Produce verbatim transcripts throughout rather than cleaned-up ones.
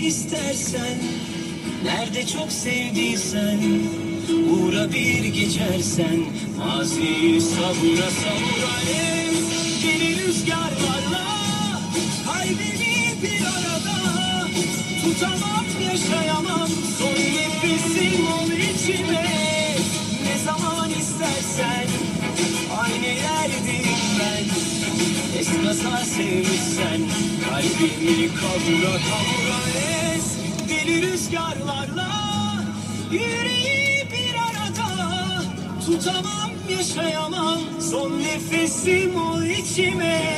istersen, nerede çok sevdiysen, uğra bir geçersen, maziyi savura savura ev, yeni rüzgarlarla, kalbimi bir arada, tutamam yaşayamam, son nefesim ol içime, ne zaman istersen, aynı yerdeyim ben, esnasa sevmişsen, kalbimi kavura kavura ez, deli rüzgarlarla, yüreği bir arada, tutamam yaşayamam, son nefesim ol içime.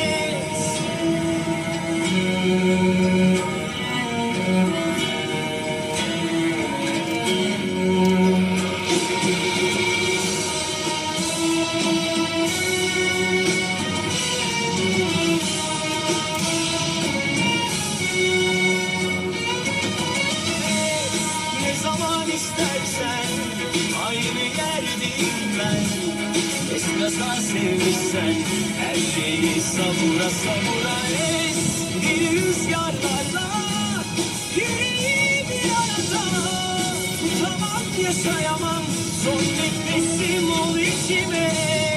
Ne zaman istersen aynı yerdeyim ben, esnasa sevmişsen her şeyi savura savura es, bir rüzgarlarla yüreği bir arada, tutamam yaşayamam, son nefesim ol içime.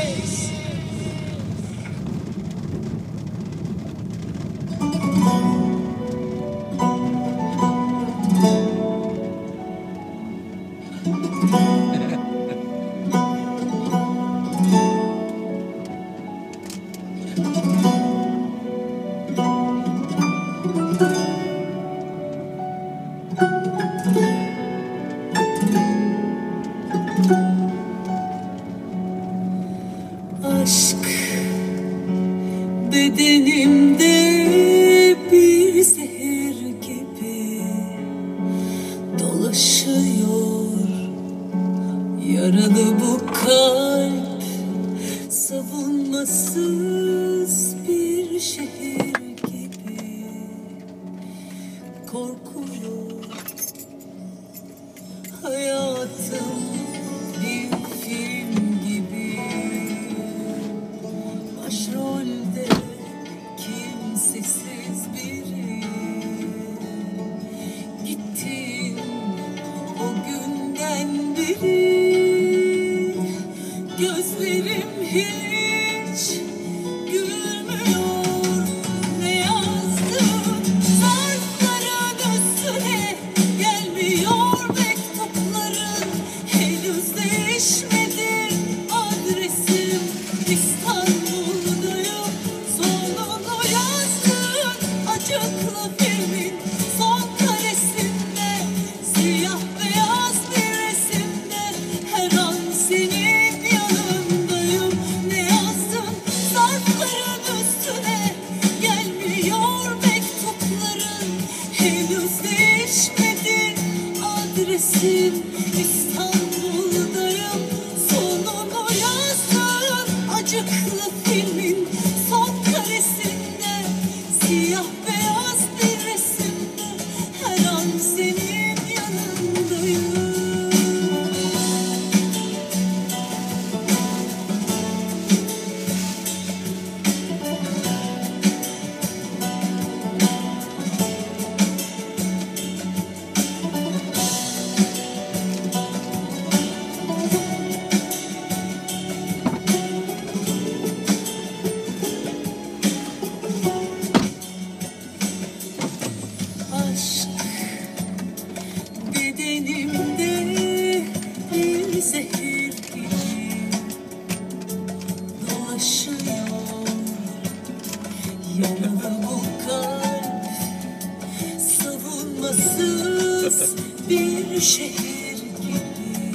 Aşk bedenimde bir zehir gibi dolaşıyor. Yaralı bu kalp savunmasız bir şehir gibi korkuyor. Hayatım bir film gibi, başrolde kimsesiz biri. Gittin o günden beri, gözlerim hiç gülmüyor. Ne yazdın zarfların üstüne, gelmiyor mektupların, henüz değişmedi adresim. İstanbul'dayım, sonunu yazdın acıklı filmin son karesinde, siyah beyaz bir resimde, her an senin yanındayım. Ne yazdın zarfların üstüne, gelmiyor mektupların, henüz değişmedi adresim. İstanbul'dayım, sonunu yazdın acıklı filmin son karesinde, siyah beyaz bir resimde, her an senin yanındayım. Aşk bedenimde bir zehir gibi dolaşıyor. Yaralı bu kalp savunmasız bir şehir gibi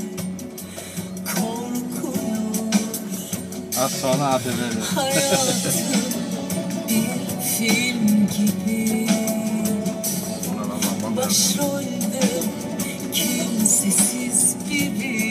korkuyor. Az sonra A T V'de. Hayatım bir film gibi, başrolde kimsesiz biri.